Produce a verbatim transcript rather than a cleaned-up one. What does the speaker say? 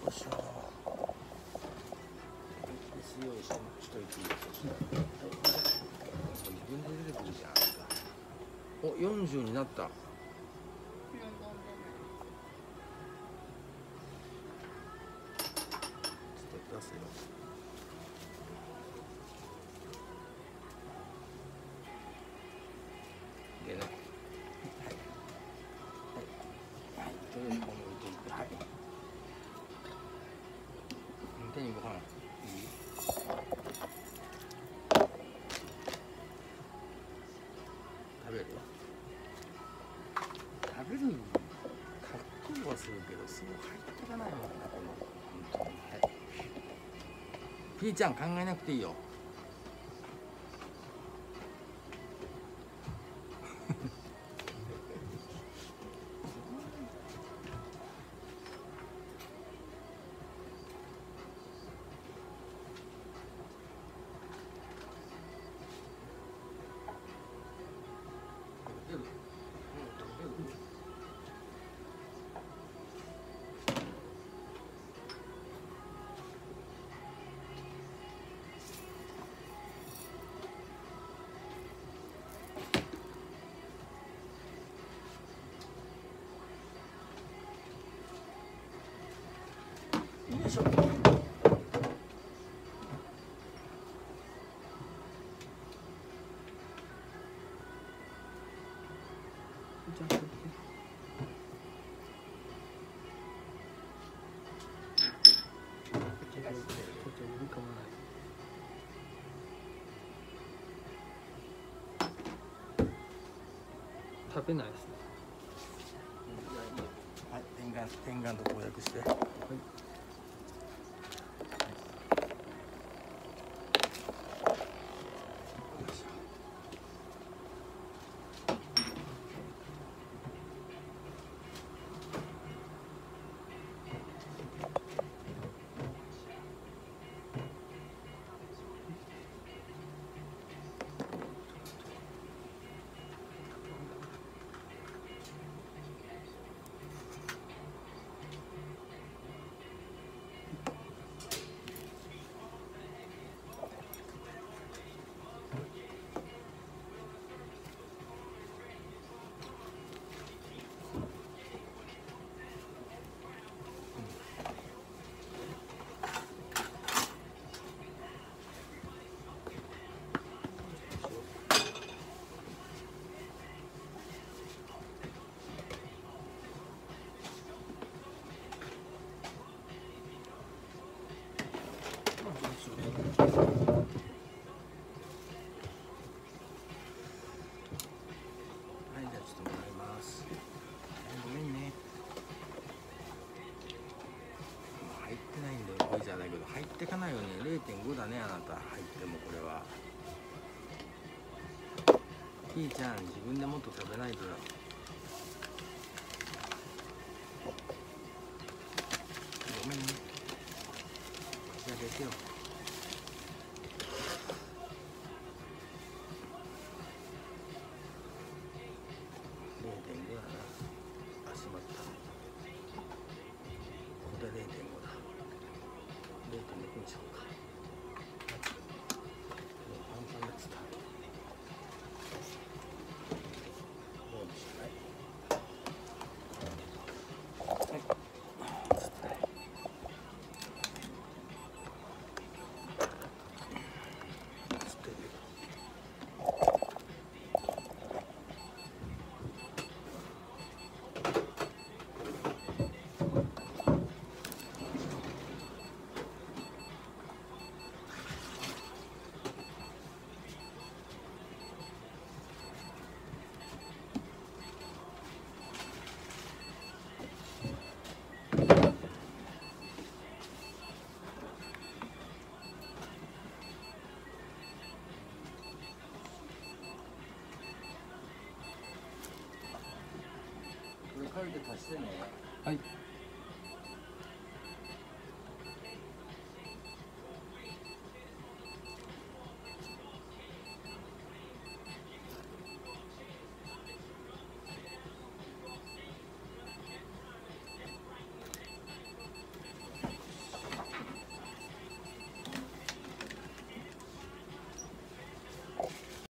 よいしょ。水用意してしといていいですか。自分で出てくるじゃないですか。お、よんじゅうになった。ちょっと出すよ。でね。はい。はい。とりあえずここに置いといて、はい。手にご飯いい？食べる？食べる格好はするけど、そう入っていかないもんな、この本当に。はい。ピーちゃん考えなくていいよ。よいしょ。 食べないですね。 はい、天眼天眼と公約して。はい。じゃないけど入ってかないよね。 れいてんご だね。あなた入ってもこれは。ひーちゃん自分でもっと食べないとだ。ごめんね。口開けてよ。れいてんご だな。あ、しまった。ここで れいてんご だ。れいてんろく にしようか。